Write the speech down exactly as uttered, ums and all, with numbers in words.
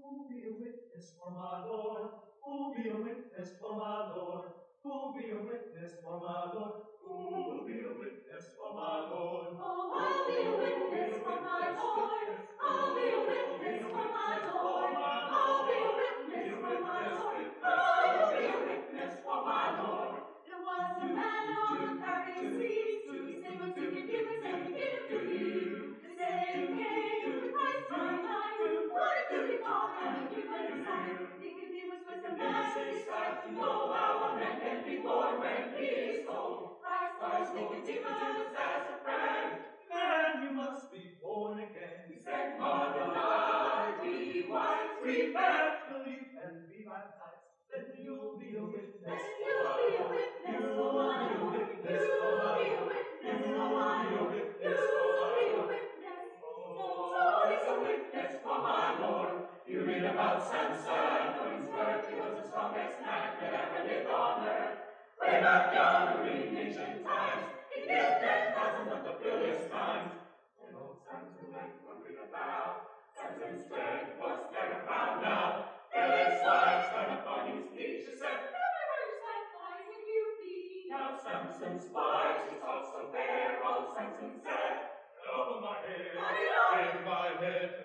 Who'll be a witness for my Lord? Who'll be a witness for my Lord? Who'll be a witness for my Lord? Who'll be a witness for my Lord? Oh, I'll be a witness for my Lord. I'll be a witness for my Lord. I'll be a witness for my Lord. I'll be a witness for my Lord. There was a man on the Pharisees who said, "What you can give us, and we give it to you." They said, "Hey, the Christ my life. What a good God, and a human sight." Nicodemus was the man who decided to know how a man can be born when he is old. Christ was Nicodemus as a friend. Man, you must be born again. He said, "Mother, blood, be white, Repent, believe, and be baptized. Then you'll be a witness. then you'll be a witness for my Lord. You'll be a witness for my Lord. You'll be a witness. Lord is a witness for my Lord. You read about Samson, from his birth he was the strongest man that ever lived on earth. Way back yonder in ancient times, he killed ten thousand of the Philistines. When old Samson went wandering about, Samson's strength was never found out. Till his wife stood upon his knees, she said, "Never sacrifice if you please." Now Samson's wife, she saw so fair, old Samson said, Over my head, "Cut it off." in my head.